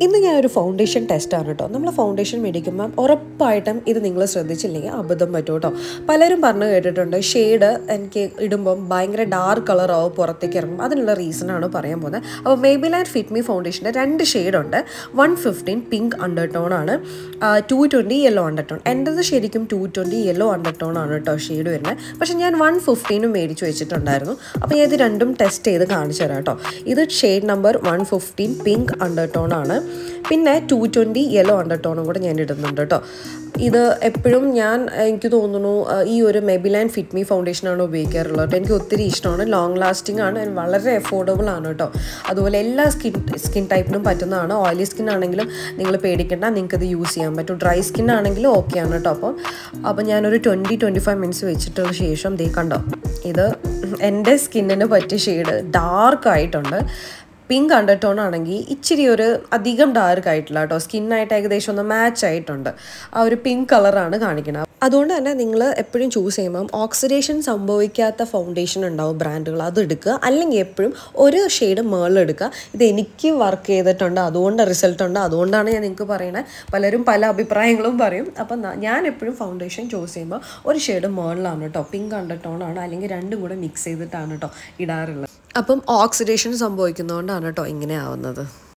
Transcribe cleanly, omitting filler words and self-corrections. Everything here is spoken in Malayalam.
ഇന്ന് ഞാനൊരു ഫൗണ്ടേഷൻ ടെസ്റ്റാണ് കേട്ടോ. നമ്മൾ ഫൗണ്ടേഷൻ മേടിക്കുമ്പം ഉറപ്പായിട്ടും ഇത് നിങ്ങൾ ശ്രദ്ധിച്ചില്ലെങ്കിൽ അബദ്ധം പറ്റും കേട്ടോ. പലരും പറഞ്ഞു കേട്ടിട്ടുണ്ട് ഷെയ്ഡ് എനിക്ക് ഇടുമ്പം ഭയങ്കര ഡാർക്ക് കളറാവും പുറത്തേക്ക് ഇറങ്ങും. അതിനുള്ള റീസണാണ് പറയാൻ പോകുന്നത്. അപ്പോൾ Maybelline Fit Me ഫൗണ്ടേഷൻ്റെ 2 ഷെയ്ഡുണ്ട്. 115 പിങ്ക് അണ്ടർ ടോൺ ആണ്, 220 യെല്ലോ അണ്ടർ ടോൺ. എൻ്റെത് ശരിക്കും 220 യെല്ലോ അണ്ടർ ടോൺ ആണ് കേട്ടോ ഷെയ്ഡ് വരുന്നത്. പക്ഷേ ഞാൻ 115 മേടിച്ച് വെച്ചിട്ടുണ്ടായിരുന്നു. അപ്പോൾ ഞാൻ ഇത് രണ്ടും ടെസ്റ്റ് ചെയ്ത് കാണിച്ചു തരാം കേട്ടോ. ഇത് shade number 115 pink undertone ആണ്. പിന്നെ 220 യെല്ലോ അണ്ടർ ടോണും കൂടെ ഞാൻ ഇടുന്നുണ്ട് കേട്ടോ. ഇത് എപ്പോഴും എനിക്ക് തോന്നുന്നു ഈ ഒരു Maybelline Fit Me ഫൗണ്ടേഷനാണ് ഉപയോഗിക്കാറുള്ളത് കേട്ടോ. എനിക്ക് ഒത്തിരി ഇഷ്ടമാണ്, ലോങ് ലാസ്റ്റിംഗ് ആണ്, വളരെ അഫോർഡബിൾ ആണ് കേട്ടോ. അതുപോലെ എല്ലാ സ്കിൻ ടൈപ്പിനും പറ്റുന്നതാണ്. ഓയിലി സ്കിൻ ആണെങ്കിലും നിങ്ങൾ പേടിക്കേണ്ട, നിങ്ങൾക്കത് യൂസ് ചെയ്യാൻ പറ്റും. ഡ്രൈ സ്കിൻ ആണെങ്കിലും ഓക്കെയാണ് കേട്ടോ. അപ്പോൾ ഞാനൊരു 20-25 മിനിറ്റ്സ് വെച്ചിട്ടുള്ള ശേഷം ദേ കണ്ടോ, ഇത് എൻ്റെ സ്കിന്നിന് പറ്റിയ ഷെയ്ഡ് ഡാർക്കായിട്ടുണ്ട്. പിങ്ക് അണ്ടർ ടോൺ ആണെങ്കിൽ ഇച്ചിരി ഒരു അധികം ഡാർക്ക് ആയിട്ടില്ല കേട്ടോ. സ്കിന്നായിട്ട് ഏകദേശം ഒന്ന് മാച്ച് ആയിട്ടുണ്ട്. ആ ഒരു പിങ്ക് കളറാണ് കാണിക്കുന്നത്. അതുകൊണ്ട് തന്നെ നിങ്ങൾ എപ്പോഴും ചൂസ് ചെയ്യുമ്പം ഓക്സിഡേഷൻ സംഭവിക്കാത്ത ഫൗണ്ടേഷൻ ഉണ്ടാവും ബ്രാൻഡുകൾ, അത് എടുക്കുക. അല്ലെങ്കിൽ എപ്പോഴും ഒരു ഷെയ്ഡ് മേളിലെടുക്കുക. ഇത് എനിക്ക് വർക്ക് ചെയ്തിട്ടുണ്ട്, അതുകൊണ്ട് റിസൾട്ട് ഉണ്ട്, അതുകൊണ്ടാണ് ഞാൻ നിങ്ങൾക്ക് പറയുന്നത്. പലരും പല അഭിപ്രായങ്ങളും പറയും. അപ്പം ഞാൻ എപ്പോഴും ഫൗണ്ടേഷൻ ചൂസ് ചെയ്യുമ്പോൾ ഒരു ഷെയ്ഡ് മേളിലാണ് കേട്ടോ. പിങ്ക് അണ്ടർ ടോൺ ആണ്, അല്ലെങ്കിൽ രണ്ടും കൂടെ മിക്സ് ചെയ്തിട്ടാണ് കേട്ടോ ഇടാറുള്ളത്. അപ്പം ഓക്സിഡേഷൻ സംഭവിക്കുന്നതുകൊണ്ടാണ് കേട്ടോ ഇങ്ങനെ ആവുന്നത്.